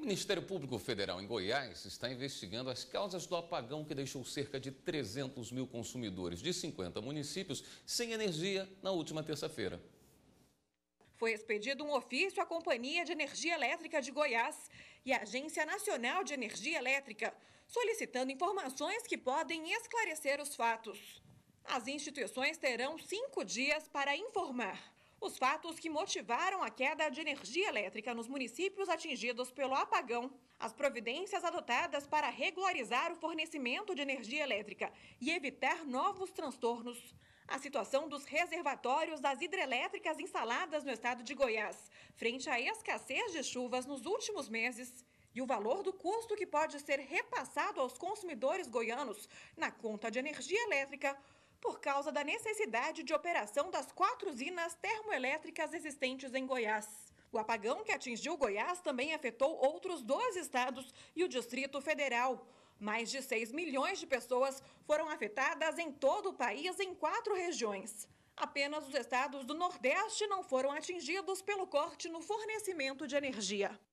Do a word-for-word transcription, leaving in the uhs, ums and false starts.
Ministério Público Federal em Goiás está investigando as causas do apagão que deixou cerca de trezentos mil consumidores de cinquenta municípios sem energia na última terça-feira. Foi expedido um ofício à Companhia de Energia Elétrica de Goiás e à Agência Nacional de Energia Elétrica, solicitando informações que podem esclarecer os fatos. As instituições terão cinco dias para informar os fatos que motivaram a queda de energia elétrica nos municípios atingidos pelo apagão, as providências adotadas para regularizar o fornecimento de energia elétrica e evitar novos transtornos, a situação dos reservatórios das hidrelétricas instaladas no estado de Goiás, frente à escassez de chuvas nos últimos meses, e o valor do custo que pode ser repassado aos consumidores goianos na conta de energia elétrica por causa da necessidade de operação das quatro usinas termoelétricas existentes em Goiás. O apagão que atingiu Goiás também afetou outros dois estados e o Distrito Federal. Mais de seis milhões de pessoas foram afetadas em todo o país em quatro regiões. Apenas os estados do Nordeste não foram atingidos pelo corte no fornecimento de energia.